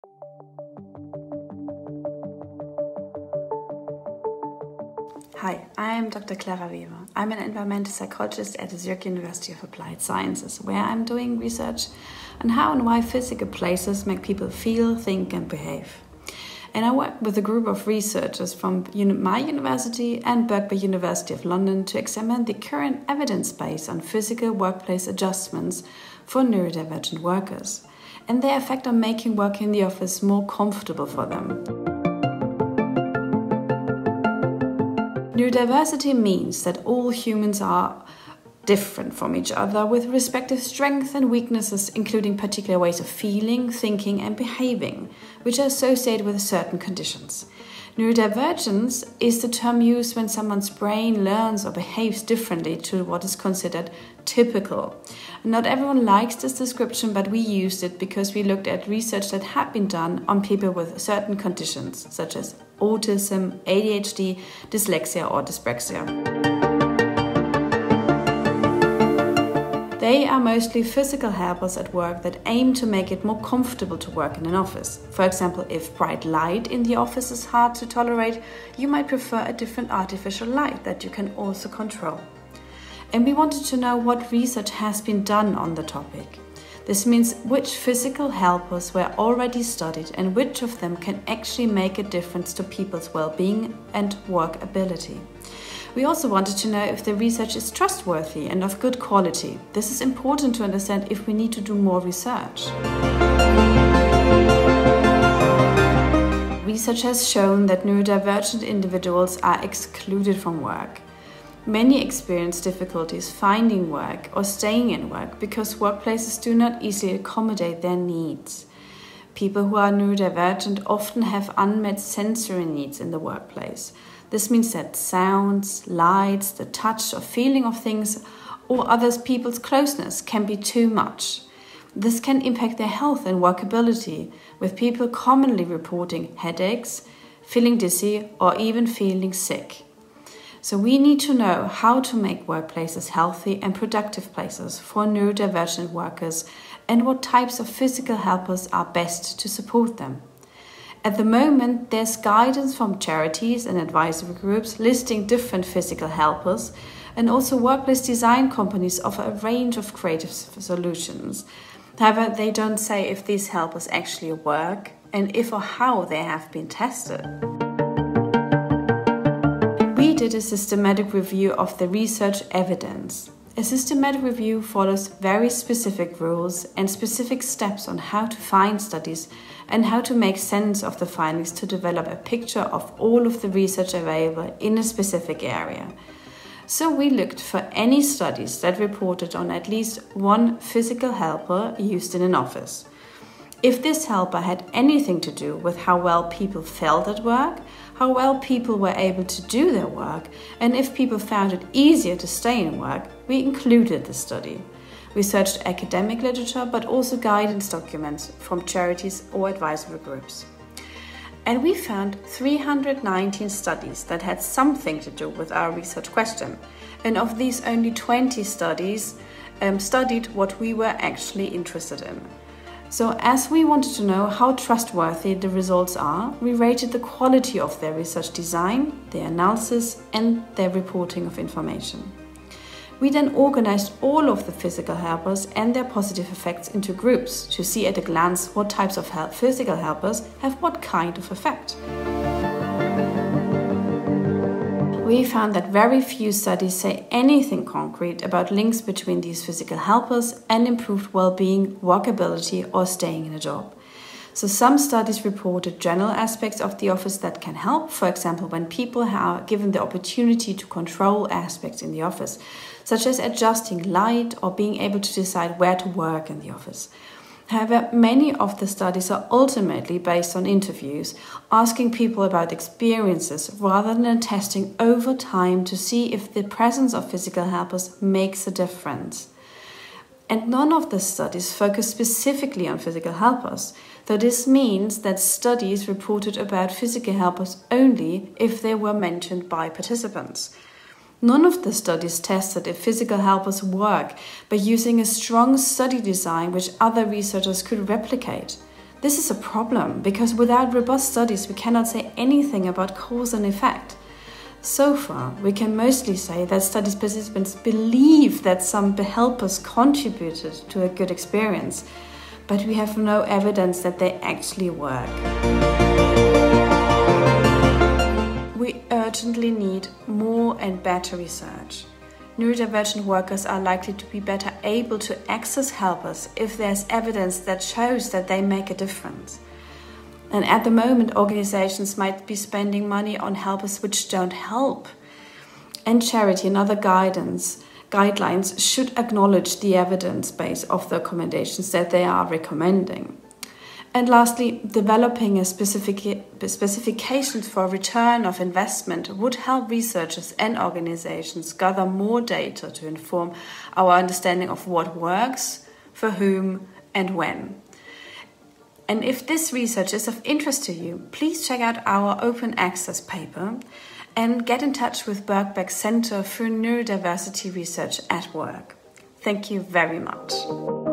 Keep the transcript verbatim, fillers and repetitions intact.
Hi, I am Doctor Clara Weber. I'm an environmental psychologist at the Zurich University of Applied Sciences, where I'm doing research on how and why physical places make people feel, think and behave. And I work with a group of researchers from my university and Berkeley University of London to examine the current evidence base on physical workplace adjustments for neurodivergent workers and their effect on making work in the office more comfortable for them. Neurodiversity means that all humans are different from each other with respective strengths and weaknesses, including particular ways of feeling, thinking and behaving, which are associated with certain conditions. Neurodivergence is the term used when someone's brain learns or behaves differently to what is considered typical. Not everyone likes this description, but we used it because we looked at research that had been done on people with certain conditions, such as autism, A D H D, dyslexia or dyspraxia. They are mostly physical helpers at work that aim to make it more comfortable to work in an office. For example, if bright light in the office is hard to tolerate, you might prefer a different artificial light that you can also control. And we wanted to know what research has been done on the topic. This means which physical helpers were already studied and which of them can actually make a difference to people's well-being and work ability. We also wanted to know if the research is trustworthy and of good quality. This is important to understand if we need to do more research. Research has shown that neurodivergent individuals are excluded from work. Many experience difficulties finding work or staying in work because workplaces do not easily accommodate their needs. People who are neurodivergent often have unmet sensory needs in the workplace. This means that sounds, lights, the touch or feeling of things or other people's closeness can be too much. This can impact their health and workability, with people commonly reporting headaches, feeling dizzy or even feeling sick. So we need to know how to make workplaces healthy and productive places for neurodivergent workers and what types of physical helpers are best to support them. At the moment, there's guidance from charities and advisory groups listing different physical helpers, and also workplace design companies offer a range of creative solutions. However, they don't say if these helpers actually work and if or how they have been tested. We did a systematic review of the research evidence. A systematic review follows very specific rules and specific steps on how to find studies and how to make sense of the findings to develop a picture of all of the research available in a specific area. So we looked for any studies that reported on at least one physical helper used in an office. If this helper had anything to do with how well people felt at work, how well people were able to do their work, and if people found it easier to stay in work, we included the study. We searched academic literature, but also guidance documents from charities or advisory groups. And we found three hundred nineteen studies that had something to do with our research question. And of these, only twenty studies um, studied what we were actually interested in. So as we wanted to know how trustworthy the results are, we rated the quality of their research design, their analysis and their reporting of information. We then organized all of the physical helpers and their positive effects into groups to see at a glance what types of help physical helpers have what kind of effect. We found that very few studies say anything concrete about links between these physical helpers and improved well-being, workability or staying in a job. So some studies reported general aspects of the office that can help, for example, when people are given the opportunity to control aspects in the office, such as adjusting light or being able to decide where to work in the office. However, many of the studies are ultimately based on interviews, asking people about experiences rather than testing over time to see if the presence of physical helpers makes a difference. And none of the studies focus specifically on physical helpers, though this means that studies reported about physical helpers only if they were mentioned by participants. None of the studies tested if physical helpers work by using a strong study design which other researchers could replicate. This is a problem because without robust studies we cannot say anything about cause and effect. So far, we can mostly say that study participants believe that some helpers contributed to a good experience, but we have no evidence that they actually work. We urgently need more and better research. Neurodivergent workers are likely to be better able to access helpers if there's evidence that shows that they make a difference. And at the moment, organizations might be spending money on helpers which don't help. And charity and other guidance, guidelines should acknowledge the evidence base of the recommendations that they are recommending. And lastly, developing a specific specifications for return of investment would help researchers and organizations gather more data to inform our understanding of what works, for whom, and when. And if this research is of interest to you, please check out our open access paper and get in touch with Birkbeck Center for Neurodiversity Research at Work. Thank you very much.